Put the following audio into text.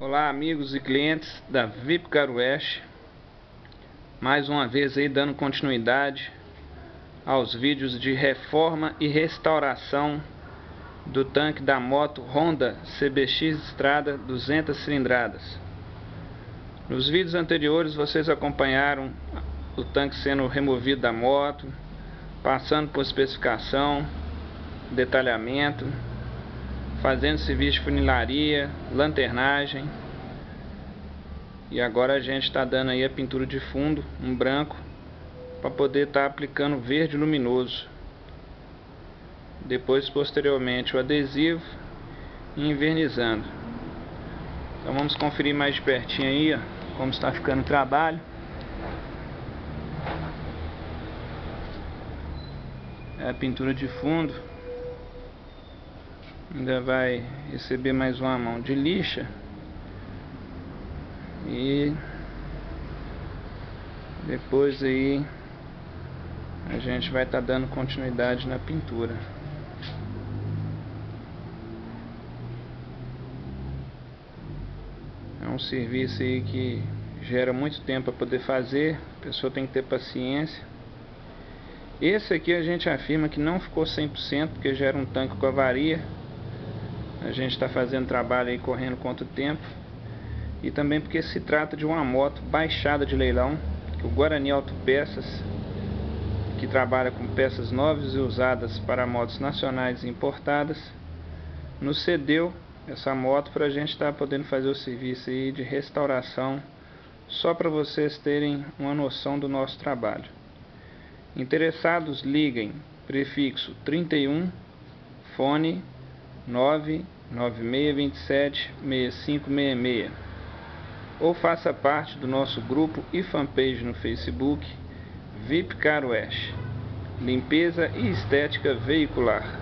Olá amigos e clientes da VIP Car Wash, mais uma vez aí dando continuidade aos vídeos de reforma e restauração do tanque da moto Honda CBX Strada 200 cilindradas. Nos vídeos anteriores vocês acompanharam o tanque sendo removido da moto, passando por especificação, detalhamento, fazendo serviço de funilaria, lanternagem. E agora a gente está dando aí a pintura de fundo, um branco, para poder estar aplicando verde luminoso. Depois, posteriormente, o adesivo e invernizando. Então vamos conferir mais de pertinho aí, ó, como está ficando o trabalho. É a pintura de fundo. Ainda vai receber mais uma mão de lixa. E depois aí a gente vai estar dando continuidade na pintura. É um serviço aí que gera muito tempo para poder fazer, a pessoa tem que ter paciência. Esse aqui a gente afirma que não ficou 100%, porque já era um tanque com avaria. A gente está fazendo trabalho aí correndo contra o tempo. E também porque se trata de uma moto baixada de leilão, que o Guarani Autopeças, que trabalha com peças novas e usadas para motos nacionais e importadas, nos cedeu essa moto para a gente estar podendo fazer o serviço aí de restauração, só para vocês terem uma noção do nosso trabalho. Interessados, liguem, prefixo 31, fone 996276566, ou faça parte do nosso grupo e fanpage no Facebook VIP Car Wash, limpeza e estética veicular.